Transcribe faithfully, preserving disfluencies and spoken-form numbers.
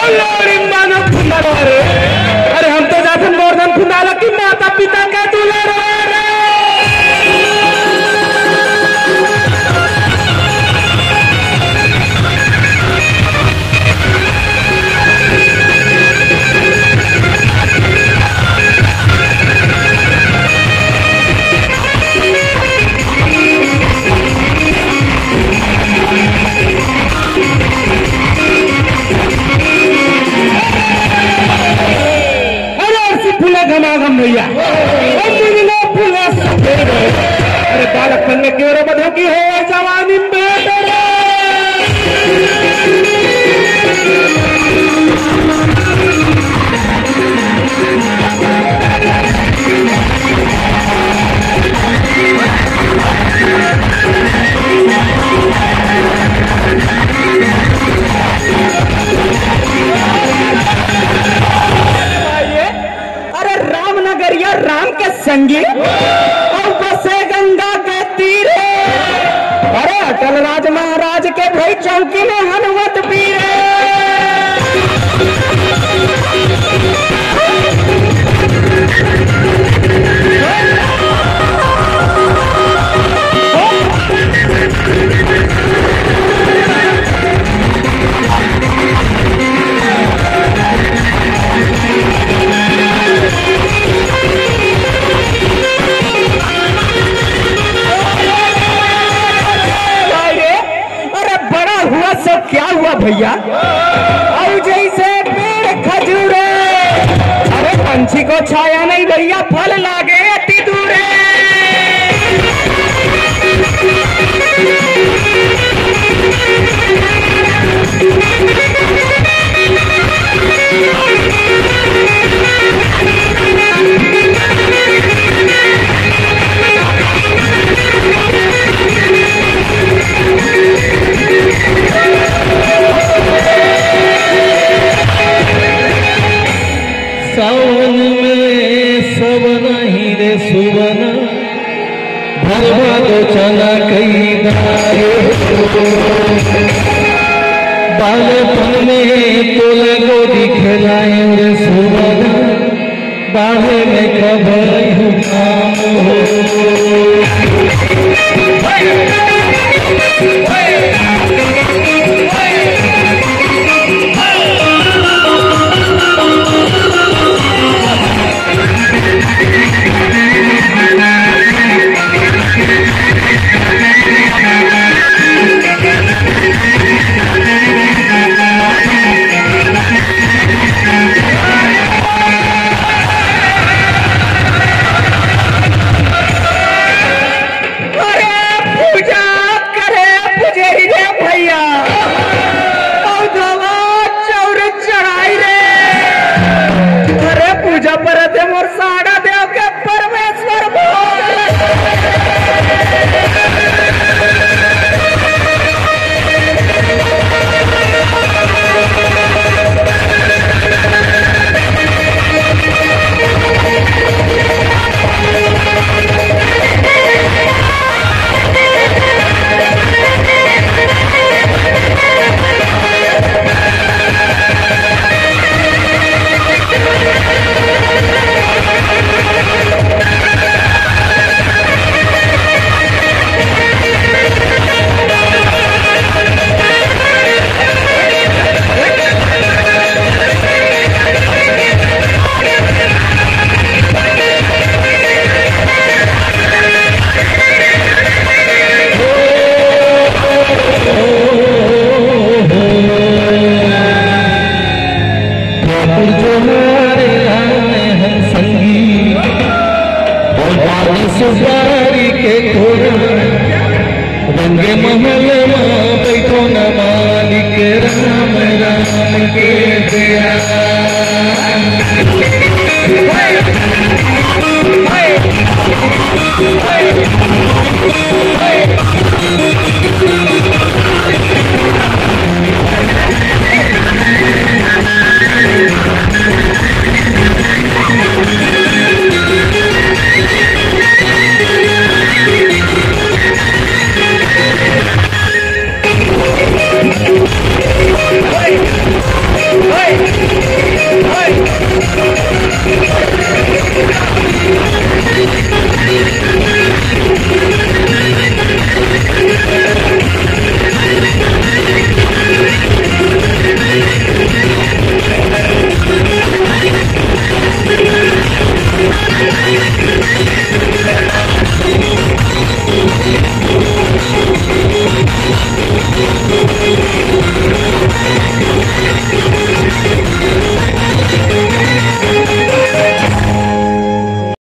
अरे हम तो जाते मोरधन खुंदाला की माता पिता का दुलार घमाघम भैया अरे बालक पन्ने की ओर बधो की हो जवानी राम के संगी और बसे गंगा के तीरे। अरे अटल राज महाराज के भाई चौकी में हनुमत पीरे। क्या हुआ भैया और जैसे पेड़ खजूरे। अरे पंछी को छाया नहीं भैया फल लागे अति दूरे। सावन में सवन ही रे सुवन भरवा दो चना कई बालपन में तोले को दिखलाए रे सुवन बाहे में खबर काम हो। रंगे महल में बैठो न मालिक राम राम।